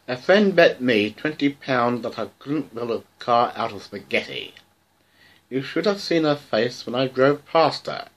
A friend bet me £20 that I couldn't build a car out of spaghetti. You should have seen her face when I drove past her.